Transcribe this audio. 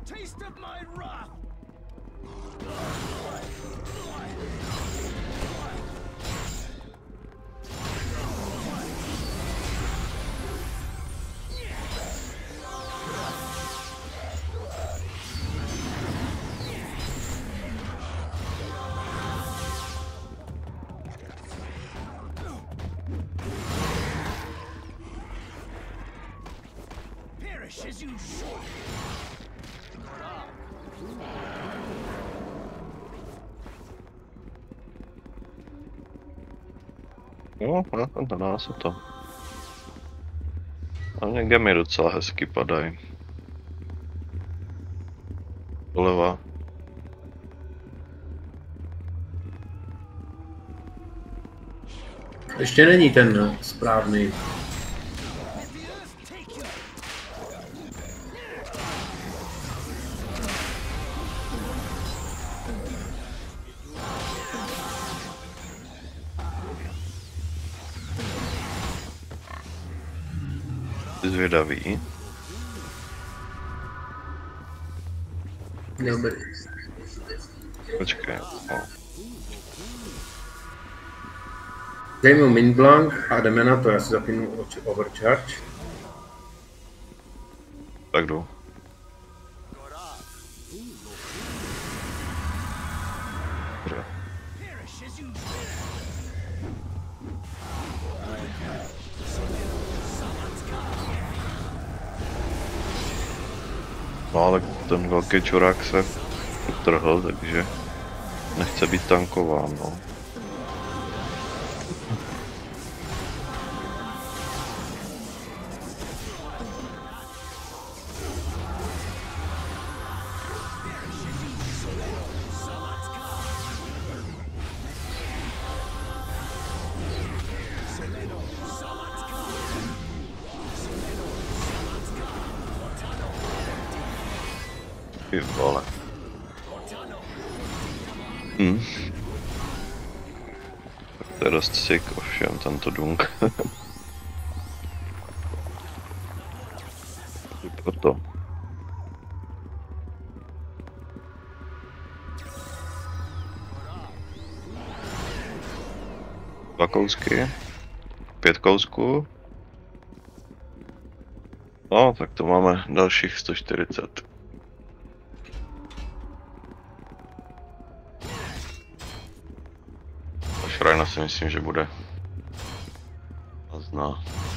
Jo, to dá se to. A někde mi docela hezky padají. Doleva. Ještě není ten správný. Zvědavý. Dobrý. Počkej. No. Dej mu Min Blanc a jdeme na to, já si zapínu Overcharge. Tak jdu. Dobře. No ale ten velký čurák se utrhl, takže nechce být tankován, no. Ty vole. To je dost sick, ovšem, tento dunk. Proto. Dva kousky. 5 kousků. No, tak to máme dalších 140. Šrajna si myslím, že bude. A zná.